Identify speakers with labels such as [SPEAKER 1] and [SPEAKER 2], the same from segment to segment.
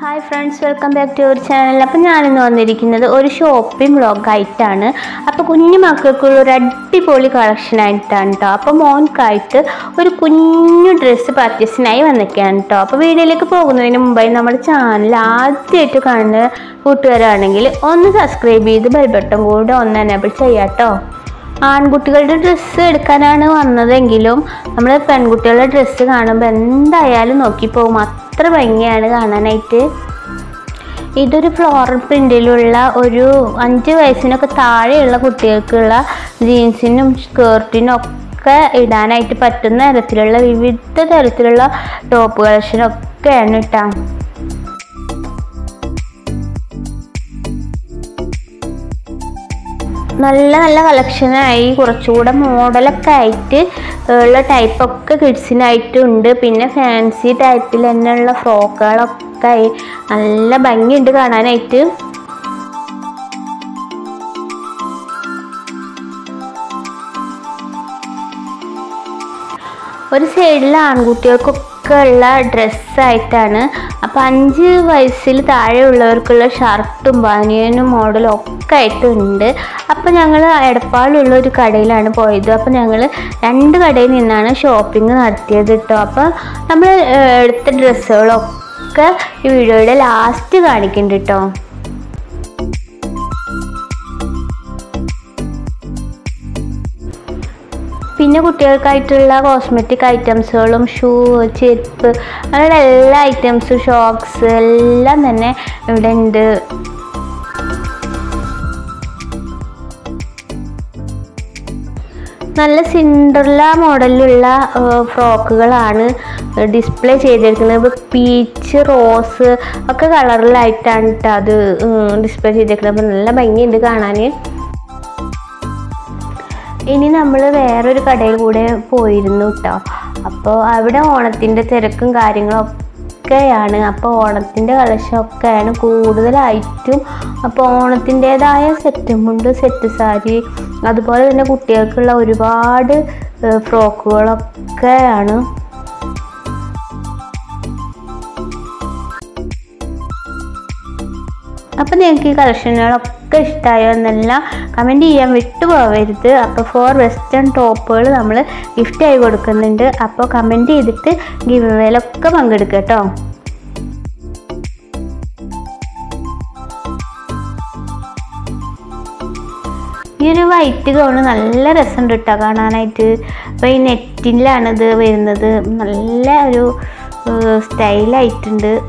[SPEAKER 1] Hi friends, welcome back to our channel. അപ്പോൾ ഞാനിന്ന് വന്നിരിക്കുന്നത് ഒരു ഷോപ്പിംഗ് വ്ളോഗ് ആയിട്ടാണ്. അപ്പോൾ കുഞ്ഞു മക്കൾക്കുള്ള ഒരു അടിപൊളി കളക്ഷൻ ആയിട്ടാണ് ട്ടോ. അപ്പോൾ മോൻക്കായിട്ട് ഒരു കുഞ്ഞു ഡ്രസ്സ് പർച്ചേസിനായി വന്നിരിക്കുകയാണ് ട്ടോ. അപ്പോൾ വീഡിയോയിലേക്ക് പോകുന്നതിന് മുമ്പായി നമ്മുടെ ചാനൽ ആദ്യമായിട്ട് കാണുന്ന കൂട്ടുകാരാണെങ്കിൽ ഒന്ന് സബ്സ്ക്രൈബ് ചെയ്ത് ബെൽ ബട്ടൺ കൂടെ ഒന്ന് എനേബിൾ ചെയ്യാം ട്ടോ. ആൺകുട്ടികളുടെ ഡ്രസ്സ് എടുക്കാനാണ് വന്നതെങ്കിലും നമ്മൾ പെൺകുട്ടികളുടെ ഡ്രസ്സ് കാണുമ്പോൾ എന്തായാലും നോക്കിപ്പോകും. അത്ര ഭംഗിയാണ് കാണാനായിട്ട്. ഇതൊരു ഫ്ലോറൽ പ്രിന്റിലുള്ള ഒരു 5 വയസ്സിനൊക്കെ താഴെയുള്ള കുട്ടികൾക്കുള്ള ജീൻസിനും സ്കേർട്ടിനും ഒക്കെ ഇടാനായിട്ട് പറ്റുന്ന തരത്തിലുള്ള വിവിധ തരത്തിലുള്ള ടോപ്പ് കളക്ഷനൊക്കെയാണ് കേട്ടോ. നല്ല നല്ല കളക്ഷനായി കുറച്ചുകൂടെ മോഡലൊക്കെ ആയിട്ട് ഉള്ള ടൈപ്പൊക്കെ കിഡ്സിനായിട്ടുണ്ട്. പിന്നെ ഫാൻസി ടൈപ്പിൽ തന്നെയുള്ള ഫ്രോക്കുകളൊക്കെ ആയി നല്ല ഭംഗിയുണ്ട് കാണാനായിട്ട്. ഒരു സൈഡിൽ ആൺകുട്ടികൾക്കൊക്കെ ഉള്ള ഡ്രസ്സായിട്ടാണ്. അപ്പോൾ 5 വയസ്സിൽ താഴെയുള്ളവർക്കുള്ള ഷർട്ടും ബനിയനും മോഡലും ഒക്കെ ആയിട്ടുണ്ട്. അപ്പോൾ ഞങ്ങൾ എടപ്പാളിലുള്ള ഒരു കടയിലാണ് പോയത്. അപ്പോൾ ഞങ്ങൾ 2 കടയിൽ നിന്നാണ് ഷോപ്പിംഗ് നടത്തിയത് കേട്ടോ. അപ്പോൾ നമ്മൾ എടുത്ത ഡ്രസ്സുകളൊക്കെ ഈ വീഡിയോയുടെ ലാസ്റ്റ് കാണിക്കുന്നുണ്ട് കേട്ടോ. പിന്നെ കുട്ടികൾക്കായിട്ടുള്ള കോസ്മെറ്റിക് ഐറ്റംസുകളും ഷൂ, ചെരുപ്പ്, അങ്ങനെയുള്ള എല്ലാ ഐറ്റംസും ഷോക്സ് എല്ലാം തന്നെ ഇവിടെ ഉണ്ട്. നല്ല സിൻഡ്രല്ല മോഡലിലുള്ള ഫ്രോക്കുകളാണ് ഡിസ്പ്ലേ ചെയ്തിരിക്കുന്നത്. പീച്ച്, റോസ് ഒക്കെ കളറിലായിട്ടാണ് കേട്ടോ അത് ഡിസ്പ്ലേ ചെയ്തിരിക്കുന്നത്. അപ്പോൾ നല്ല ഭംഗിയുണ്ട് കാണാൻ. ഇനി നമ്മൾ വേറൊരു കടയിൽ കൂടെ പോയിരുന്നു കേട്ടോ. അപ്പോൾ അവിടെ ഓണത്തിൻ്റെ തിരക്കും കാര്യങ്ങളൊക്കെയാണ്. അപ്പോൾ ഓണത്തിൻ്റെ കളക്ഷനൊക്കെയാണ് കൂടുതലായിട്ടും. അപ്പോൾ ഓണത്തിൻ്റേതായ സെറ്റ് മുണ്ട്, സെറ്റ് സാരി, അതുപോലെ തന്നെ കുട്ടികൾക്കുള്ള ഒരുപാട് ഫ്രോക്കുകളൊക്കെയാണ്. അപ്പോൾ നിങ്ങൾക്ക് ഈ കളക്ഷനുകളൊക്കെ ഇഷ്ടമായോ എന്നെല്ലാം കമൻറ്റ് ചെയ്യാൻ വിട്ടുപോകരുത്. അപ്പോൾ 4 വെസ്റ്റേൺ ടോപ്പുകൾ നമ്മൾ ഗിഫ്റ്റായി കൊടുക്കുന്നുണ്ട്. അപ്പോൾ കമൻറ്റ് ചെയ്തിട്ട് ഗിവ് അവേയിലൊക്കെ പങ്കെടുക്കുക കേട്ടോ. ഈ ഒരു വൈറ്റ് ഗൗണ് നല്ല രസമുണ്ട് കേട്ടോ കാണാനായിട്ട്. അപ്പോൾ ഈ നെറ്റിലാണിത് വരുന്നത്. നല്ല ഒരു സ്റ്റൈലായിട്ടുണ്ട്.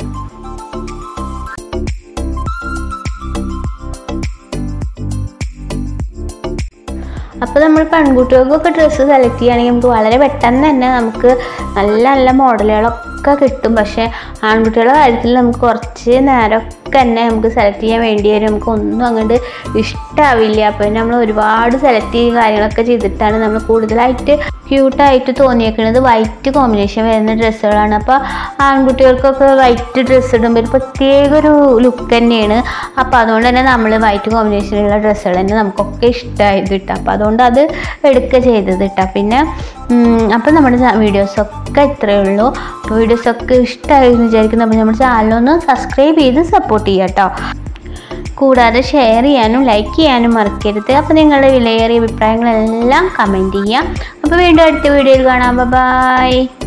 [SPEAKER 1] അപ്പോൾ നമ്മൾ പെൺകുട്ടികൾക്കൊക്കെ ഡ്രസ്സ് സെലക്ട് ചെയ്യുകയാണെങ്കിൽ നമുക്ക് വളരെ പെട്ടെന്ന് തന്നെ നമുക്ക് നല്ല നല്ല മോഡലുകളൊക്കെ കിട്ടും. പക്ഷേ ആൺകുട്ടികളുടെ കാര്യത്തിൽ നമുക്ക് കുറച്ച് നേരമൊക്കെ തന്നെ നമുക്ക് സെലക്ട് ചെയ്യാൻ വേണ്ടി വരും. നമുക്ക് ഒന്നും അങ്ങോട്ട് ഇഷ്ടമാവില്ല. അപ്പോൾ നമ്മൾ ഒരുപാട് സെലക്ട് ചെയ്യുക കാര്യങ്ങളൊക്കെ ചെയ്തിട്ടാണ് നമ്മൾ കൂടുതലായിട്ട് ക്യൂട്ടായിട്ട് തോന്നിയേക്കുന്നത് വൈറ്റ് കോമ്പിനേഷൻ വരുന്ന ഡ്രസ്സുകളാണ്. അപ്പോൾ ആൺകുട്ടികൾക്കൊക്കെ വൈറ്റ് ഡ്രസ്സ് ഇടുമ്പോൾ ഒരു പ്രത്യേക ഒരു ലുക്ക് തന്നെയാണ്. അപ്പോൾ അതുകൊണ്ട് തന്നെ നമ്മൾ വൈറ്റ് കോമ്പിനേഷനുള്ള ഡ്രസ്സുകൾ തന്നെ നമുക്കൊക്കെ ഇഷ്ടമായത് കിട്ടുക. അപ്പോൾ അതുകൊണ്ട് അത് എടുക്കുക ചെയ്തത് കിട്ടുക. പിന്നെ അപ്പോൾ നമ്മുടെ വീഡിയോസൊക്കെ ഇത്രയേ ഉള്ളൂ. അപ്പോൾ വീഡിയോസൊക്കെ ഇഷ്ടമായെന്ന് വിചാരിക്കുന്നു. അപ്പോൾ നമ്മുടെ ചാനലൊന്ന് സബ്സ്ക്രൈബ് ചെയ്ത് സപ്പോർട്ട് ചെയ്യാം കേട്ടോ. കൂടാതെ ഷെയർ ചെയ്യാനും ലൈക്ക് ചെയ്യാനും മറക്കരുത്. അപ്പോൾ നിങ്ങളുടെ വിലയേറിയ അഭിപ്രായങ്ങളെല്ലാം കമൻറ്റ് ചെയ്യാം. അപ്പോൾ വീണ്ടും അടുത്ത വീഡിയോയിൽ കാണാം. ബൈ.